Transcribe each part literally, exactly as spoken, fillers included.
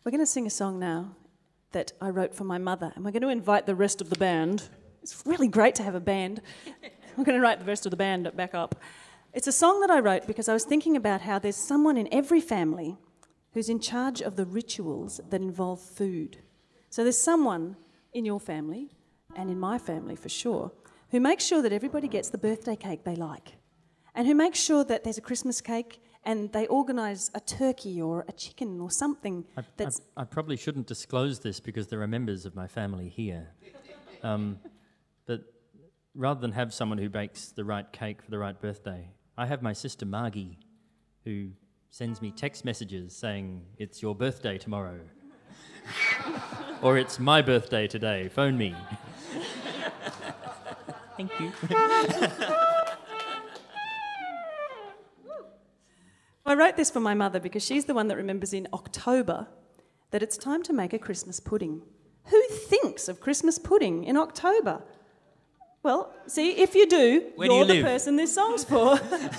We're going to sing a song now that I wrote for my mother, and we're going to invite the rest of the band. It's really great to have a band. We're going to invite the rest of the band back up. It's a song that I wrote because I was thinking about how there's someone in every family who's in charge of the rituals that involve food. So there's someone in your family, and in my family for sure, who makes sure that everybody gets the birthday cake they like, and who makes sure that there's a Christmas cake and they organise a turkey or a chicken or something I, that's... I, I probably shouldn't disclose this because there are members of my family here. Um, but rather than have someone who bakes the right cake for the right birthday, I have my sister Margie, who sends me text messages saying, "It's your birthday tomorrow." Or "It's my birthday today, phone me." Thank you. I wrote this for my mother because she's the one that remembers in October that it's time to make a Christmas pudding. Who thinks of Christmas pudding in October? Well, see, if you do, Where do you're you the live? person this song's for.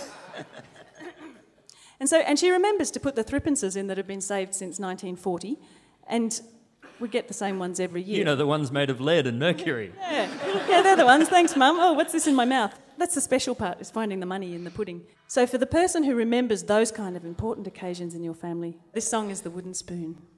And so, and she remembers to put the threepences in that have been saved since nineteen forty, and we get the same ones every year. You know, the ones made of lead and mercury. Yeah, yeah, they're the ones. Thanks, Mum. Oh, what's this in my mouth? That's the special part, is finding the money in the pudding. So for the person who remembers those kind of important occasions in your family, this song is The Wooden Spoon.